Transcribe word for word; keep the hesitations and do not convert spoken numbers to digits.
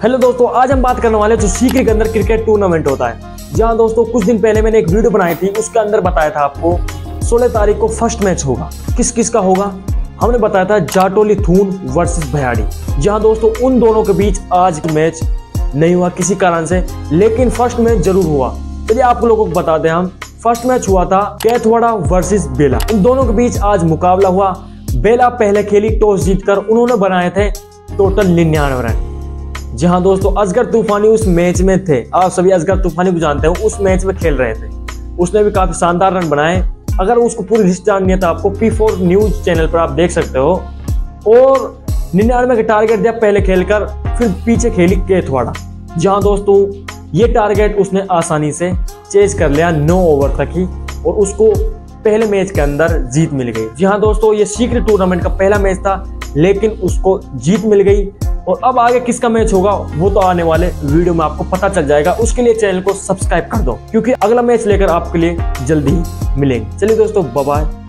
Hello दोस्तों, आज हम बात करने वाले जो सीक्रेट के अंदर क्रिकेट टूर्नामेंट होता है। जहां दोस्तों कुछ दिन पहले मैंने एक वीडियो बनाई थी, उसके अंदर बताया था आपको सोलह तारीख को फर्स्ट मैच होगा। किस किस का होगा हमने बताया था, जाटोली थून वर्सेस भयाड़ी। जहां दोस्तों उन दोनों के बीच आज मैच नहीं हुआ किसी कारण से, लेकिन फर्स्ट मैच जरूर हुआ। चलिए आप लोगों को बता दें, हम फर्स्ट मैच हुआ था कैथवाड़ा वर्सेस बेला। इन दोनों के बीच आज मुकाबला हुआ। बेला पहले खेली, टॉस जीतकर उन्होंने बनाए थे टोटल निन्यानवे रन। जहां दोस्तों असगर तूफानी उस मैच में थे, आप सभी असगर तूफानी को जानते हो, उस मैच में खेल रहे थे। उसने भी काफी शानदार रन बनाए। अगर उसको पूरी लिस्ट जाननी है तो आपको पी फोर न्यूज चैनल पर आप देख सकते हो। और निन्यानवे का टारगेट दिया पहले खेलकर, फिर पीछे खेली कैथवाड़ा। जहां दोस्तों ये टारगेट उसने आसानी से चेज कर लिया, नौ ओवर तक ही, और उसको पहले मैच के अंदर जीत मिल गई। जी हाँ दोस्तों, ये सीक्रेट टूर्नामेंट का पहला मैच था, लेकिन उसको जीत मिल गई। और अब आगे किसका मैच होगा वो तो आने वाले वीडियो में आपको पता चल जाएगा। उसके लिए चैनल को सब्सक्राइब कर दो, क्योंकि अगला मैच लेकर आपके लिए जल्दी ही मिलेंगे। चलिए दोस्तों, बाय बाय।